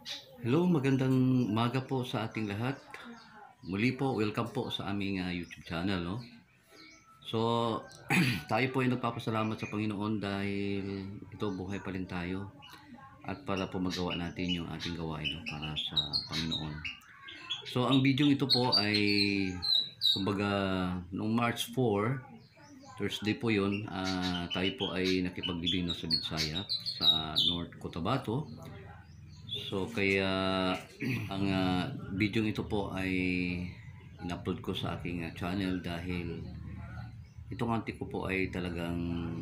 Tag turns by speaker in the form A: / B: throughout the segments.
A: Hello, magandang umaga po sa ating lahat. Muli po, welcome po sa aming YouTube channel, no? So, tayo po ay nagpapasalamat sa Panginoon dahil ito buhay pa rin tayo at para po magawa natin yung ating gawain, no, para sa Panginoon. So, ang video ito po ay kumbaga noong March 4, Thursday po yun, tayo po ay nakipaglibing sa Bidsaya sa North Cotabato. So kaya ang video ito po ay in-upload ko sa aking channel dahil itong auntie ko po ay talagang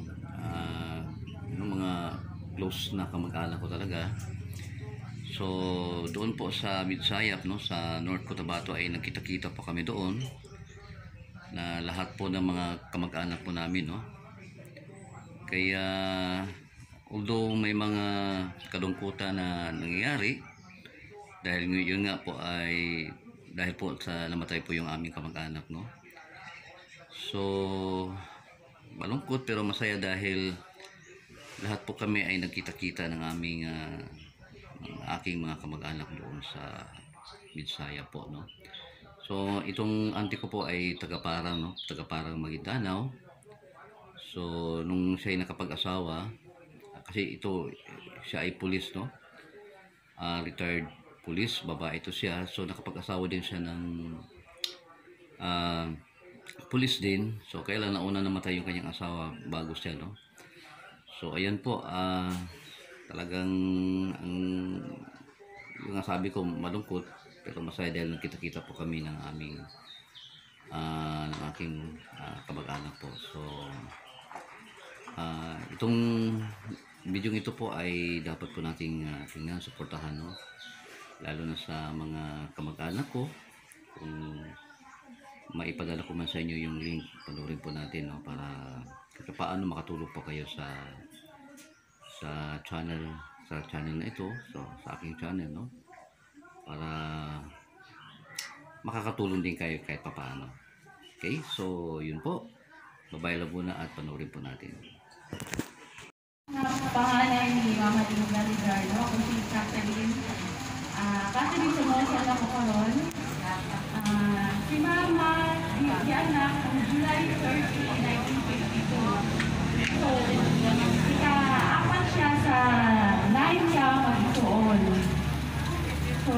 A: yung mga close na kamag-anak ko talaga. So doon po sa Bidsayap, no, sa North Cotabato ay nagkita-kita po kami doon na lahat po ng mga kamag-anak po namin, no. Kaya although may mga kalungkutan na nangyayari dahil yun nga po ay dahil po sa namatay po yung aming kamag-anak, no. So malungkot pero masaya dahil lahat po kami ay nagkita-kita ng aming aking mga kamag-anak doon sa Bidsaya po, no. So itong auntie ko po ay taga-Parang, no, taga-Parang Maguindanao. So nung siya ay nakapag-asawa, kasi ito siya ay pulis, no, retired police, babae ito siya. So nakapag-asawa din siya ng pulis din. So kailan nauna namatay yung kanyang asawa bago siya, no. So ayan po, talagang yung sabi ko malungkot pero masaya dahil nagkita-kita po kami ng aming ng aking kamag-anak po. So itong video ito po ay dapat po nating tingnan, suportahan, no, lalo na sa mga kamag-anak ko. Kung maipadala ko man sa inyo yung link, panoorin po natin, no, para kahit paano makatulong po kayo sa channel na ito, so sa aking channel, no, para makakatulong din kayo kahit paano. Okay, so yun po, babay lang muna at panoorin po natin.
B: Pangalan ni Mama Dina Ligardo, kung si Catherine. Catherine, sumosal ako karon. Si Mama, di anak, July 30, 1952. So, ika-apat siya sa 9 siya mag-isuon. So,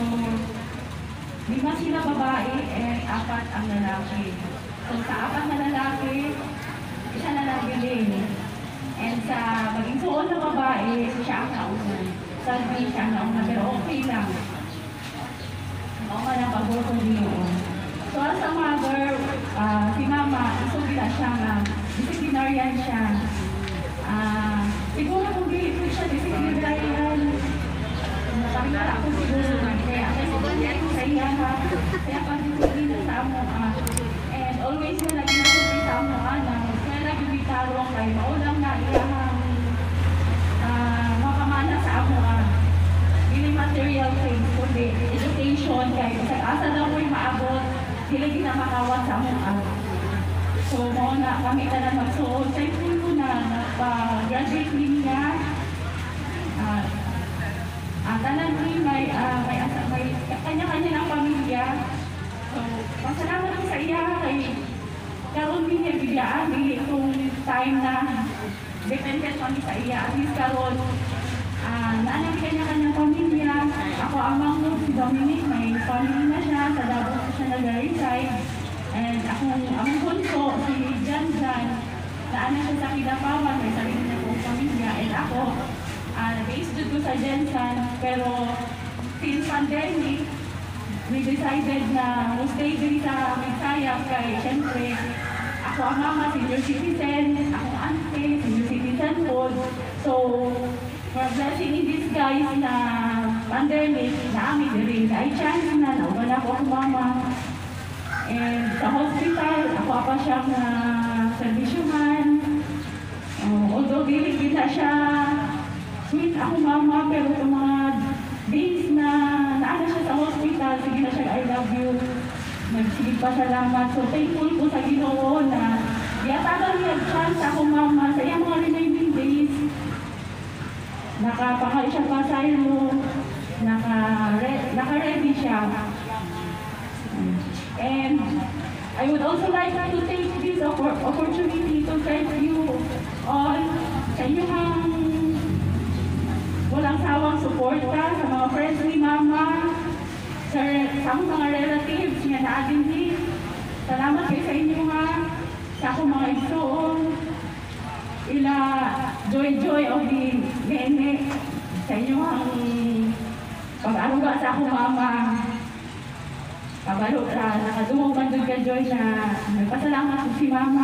B: 5 sila babae at 4 ang lalaki. So, sa 4 na lalaki, isa na lang bilhin. And sa maging suon na babae, siya ang nauna. Sabi siya ang nauna, pero okay lang. Okay lang pag-work din yun. So as a mother, si Mama, isugila siya nga, disciplinarian siya. Siguro kung dito siya disciplinarian, nakakita ako siguro. Kaya ako sa iya ha. Kaya pag-disciplina sa amo. And always na lagi na sa amo anak. Kaya lagi bitarong kay maulang na iyahang makamana sa amo hindi material things, kundi education kay asa daw mo'y maabot, hindi na makawat sa amo. So mo na kami na magsuod sa ito na nagpa-graduate din niya. Tanan din may kanya-kanya ng pamilya. So pasalamat ko sa iya kay karon din niya biglaan itong time na dependent kami sa iya. At least karon naanang kanya-kanyang pamilya. Ako amang si Dominic, may family na siya, sa Davao na siya nag-reside. And ang bunso, si Janjan, naanang siya sa Kidapawan, may sarili na pong pamilya. And ako, based dito sa Janjan, pero since pandemic, we decided na stay din sa Bidsayap kay syempre, ako ang mama, senior citizen, akong auntie, senior citizen po. So, for blessing in disguise na pandemic, naamit rin ay chance na wala ko ang mama. And sa hospital, ako pa siyang servisyohan. Although dili kita siya sweet ako mama, pero itong mga days na naana siya sa hospital, sige na siya, I love you. Nagsigig pa salamat. So thankful po sa Ginoo na yatagal niya chance ako mama sa iyang mga remaining days. Nakapakay siya pa sa iyo. naka-ready siya. And I would also like to take this opportunity to thank you all sa inyong walang sawang suporta sa mga friends ni Mama, sa mga relatives niya na atin din. Salamat kayo sa inyo nga, sa akong mga igsoon, ila joy of the nene, sa inyo ang pag-aruga sa akong mama. Kabalo na nakadungog man doon ka Joy na nagpasalamat ko si Mama.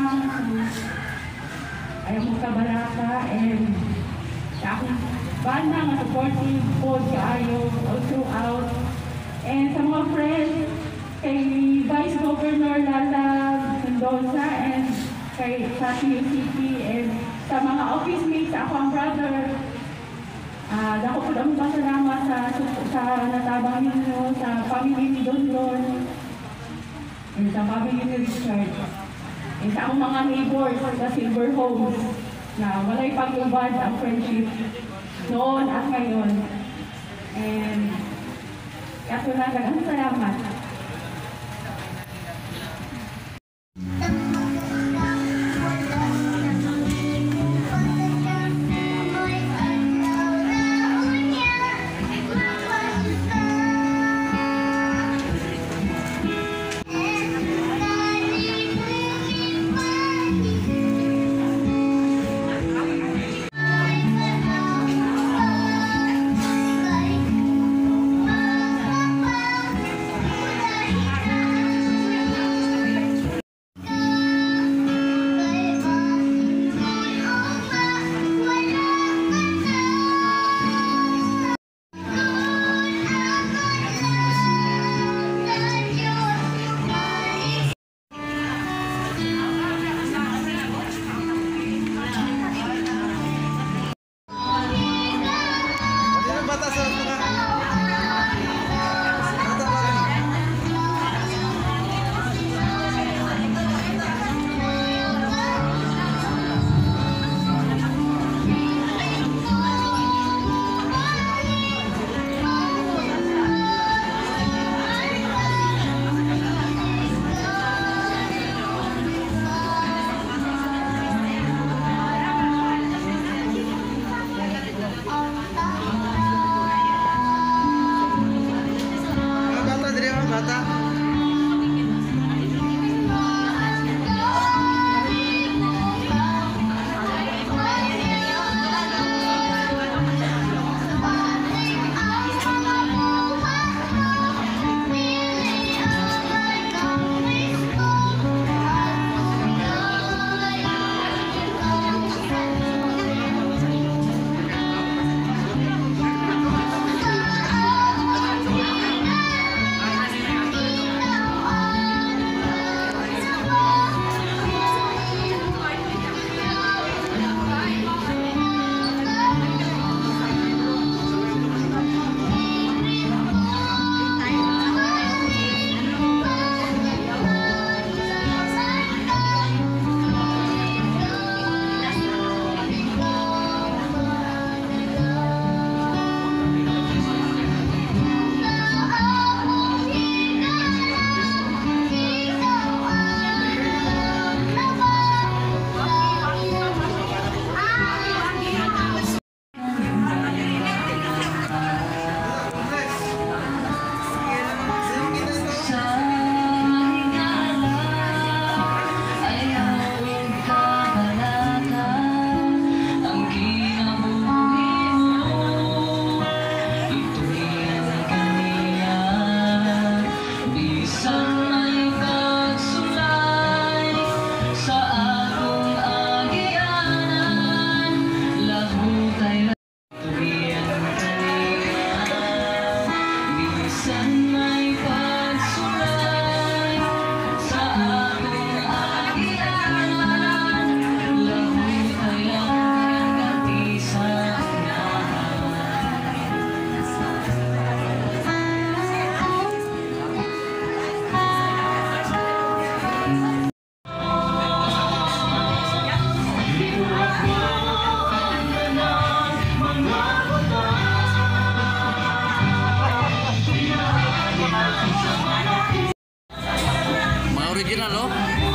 B: Ayaw mo kabalaka and sa akong banda nga supportive po kaayo all throughout. And sa mga friends, kay Vice Governor Lala Mendoza and kay sa CUCP and sa mga office mates sa akong brother. Dako po lang pasalamat sa natabang ninyo, sa family ni Don Don, and sa family ni Richard, and sa akong mga neighbors sa Silver Homes na walay pag-ubad ang friendship noon at ngayon. And ako na ang salamat.
A: Original, no?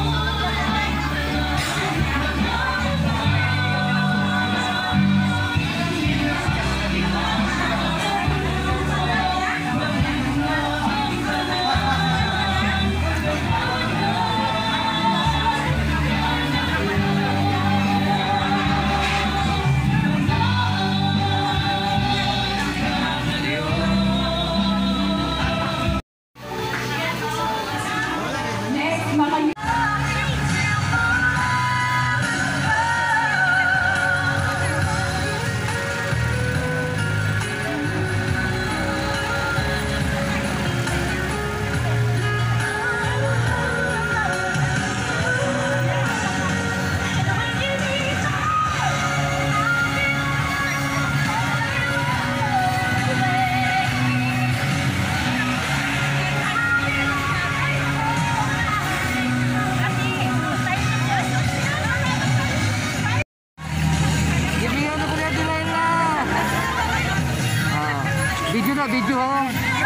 B: Next, mga
A: video ha.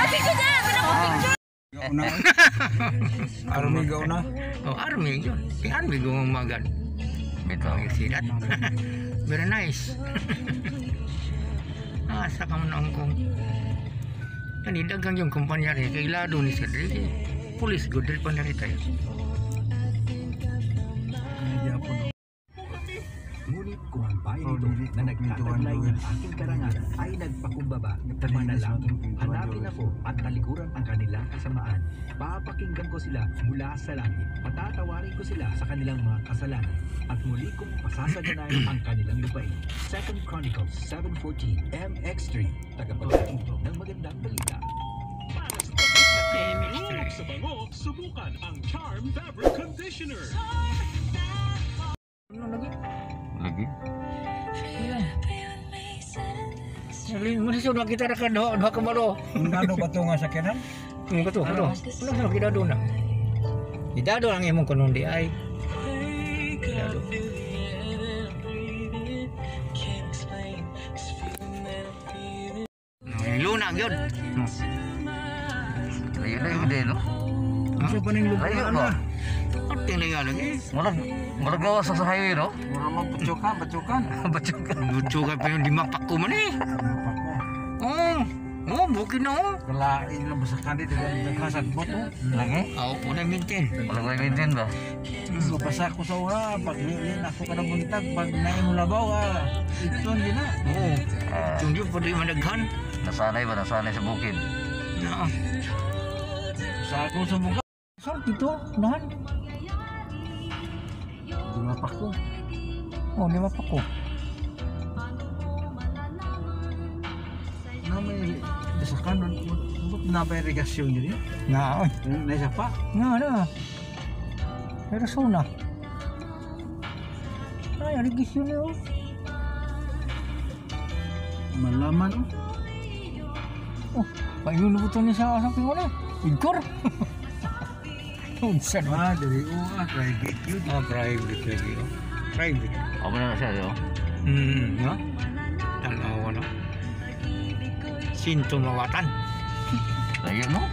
C: Una. Army gaw na.
D: Oh, army yun. Si army gumagan. Ito ang sidat. Very nice. Asa ka mo na kong. Yan, idagang yung kumpanya rin. Kay lado ni Cedric. Police good rin pa na rin tayo.
E: Ngunit kung ang bayan ito na nagtataglay ng aking karangan ay nagpakumbaba, manalangin, hanapin ako at talikuran ang kanilang kasamaan. Papakinggan ko sila mula sa langit, patatawarin ko sila sa kanilang mga kasalanan, at muli kong pasasadanayan ang kanilang lupain. 2 Chronicles 7:14 MX3, tagapagdating ng magandang balita.
F: Sa bango, subukan ang Charm Fabric Conditioner.
A: Lagi.
D: Saling musuh nak kita rekan doa kemana?
C: Nano ba to nga sakyanan?
D: Betul. Ano sa kita doon na? Tidak ada orang yang mengkonon di ay. Luna gyud.
A: Layo na yung din, no?
C: Sa paning lupa
A: Layo, no?
C: na.
D: Ating na yan lagi.
A: Murag gawas sa highway, no?
C: Mura man putyokan.
A: Batyog ka.
D: Lucu ka pa yung dimapak ko man eh.
C: Apa ko?
D: Oh, bukin na oh.
C: Kalain lang basta kanit dengan kasat bot oh.
A: Lagi?
D: Ako po na maintain.
A: Wala ko maintain ba?
C: Mapasa ko sa ura pag lilin ako kada buntag pag naing labaw iton din na.
D: Oh, tunggu pada yung managhan.
A: Nasanay ba? Nasanay sa bukid.
D: Na.
C: Sa ako sa buka.
D: Saan dito? Nahan?
C: Di mapak ko.
D: Oh, dimapak ko.
C: Na may desakan na ba irigasyon din?
D: Na, oy.
C: Nasa pa.
D: Na. Pero suna. Ay, aligis yun eh oh.
C: Malaman oh.
D: Oh, payun na niya sa samping wala. Igor. Unsan ba?
C: Dari private yun.
D: Private lagi oh. Private.
A: Ako na siya, yo.
D: No? Tanawa na. Sinto mawatan.
A: Layo, no?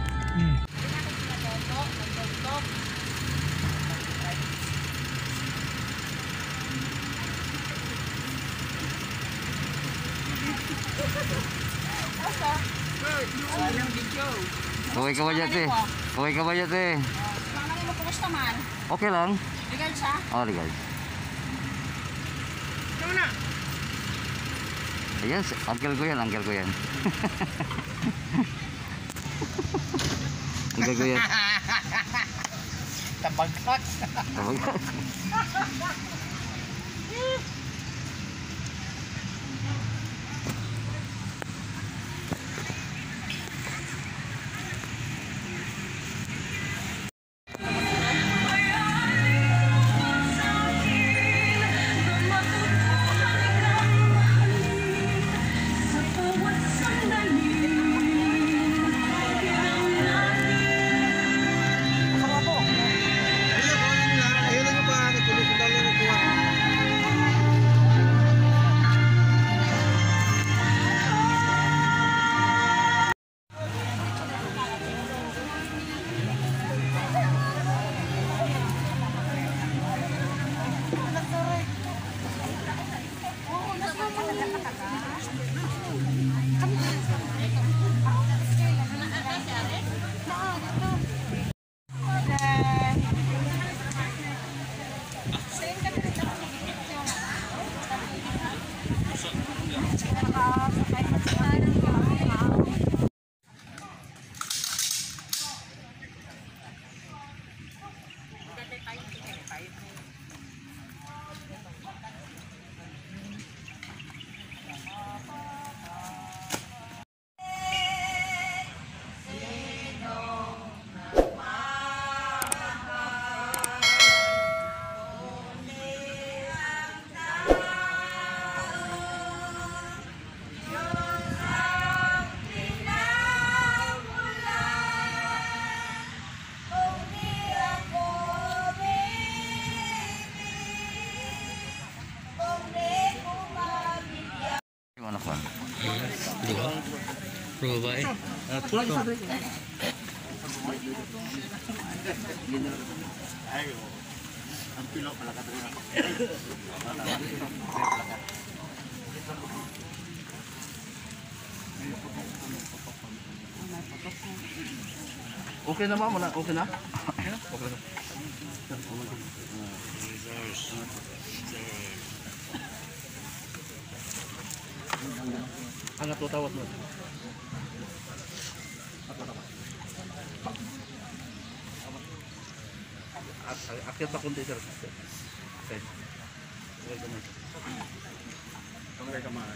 A: Kaway ka ba dyan, te? Kaway ka ba dyan, te?
B: Mana mo po naman?
A: Okay lang.
B: Legal siya?
A: Oh, legal. Ayan, uncle ko yan, uncle ko yan. Uncle ko yan.
D: Tabagkat.
A: Tabagat.
D: Pro ba eh?
A: Okay na ba? Okay na? Okay na. Angat to tawat mo. Akyat pa kundi sir. Okay. Okay kamay.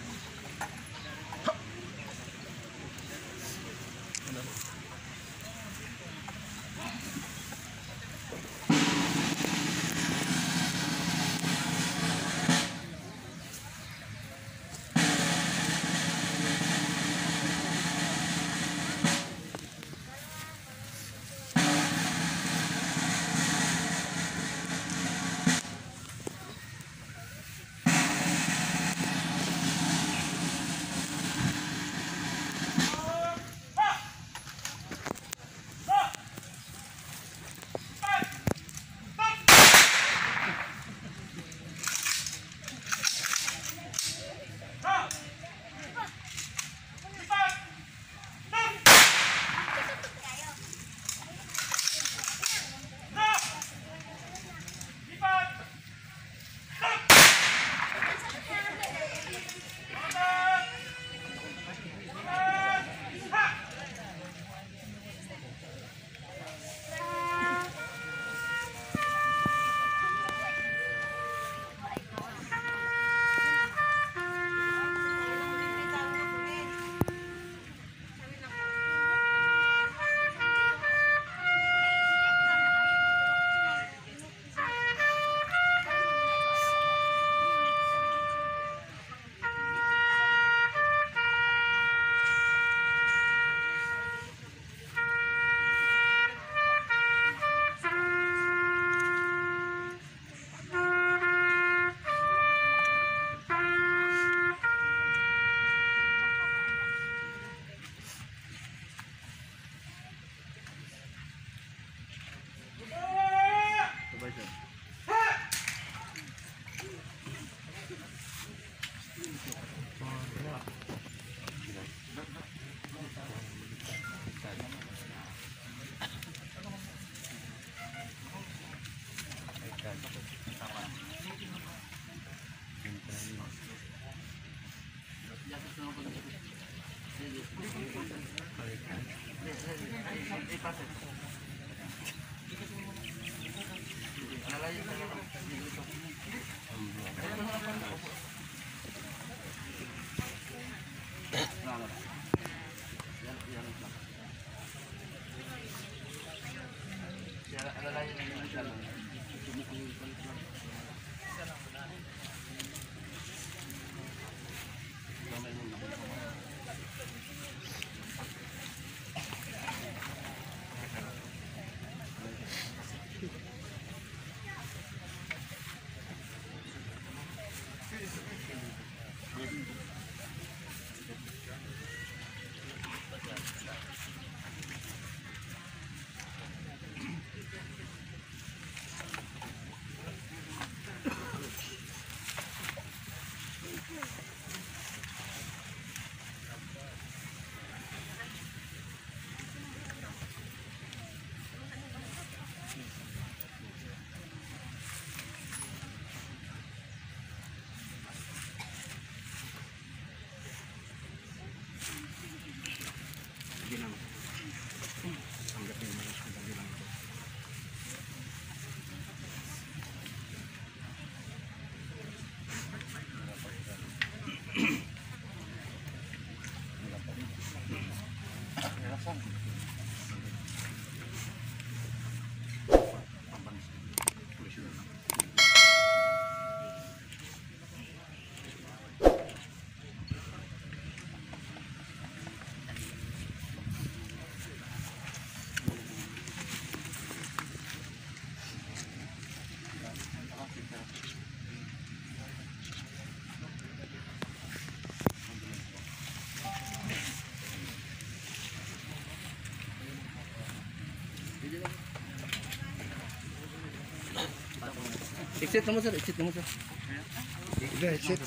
C: Exit naman sir, exit naman sir. Exit.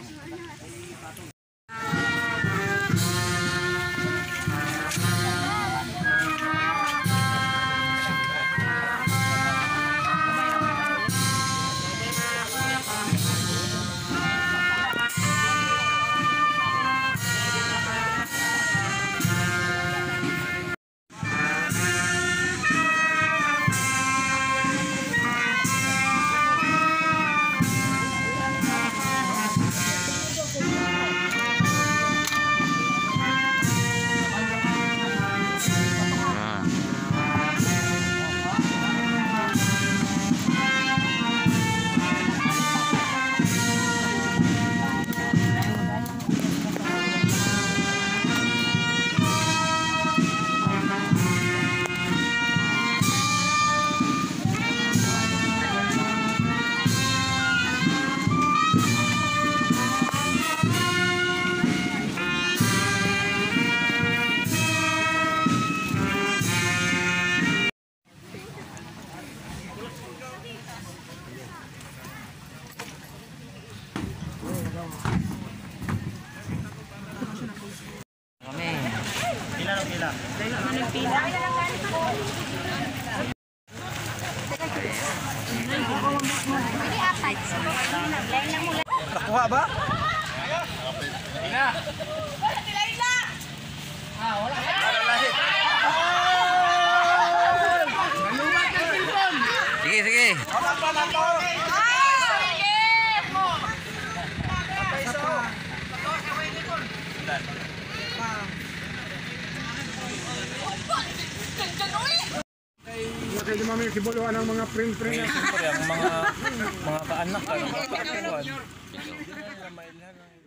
C: Nakuha ba?
A: Sige, sige.
C: Kaya mami sibuluan ng mga print-print.
G: Siyempre, ang mga kaanak, mga kapatid.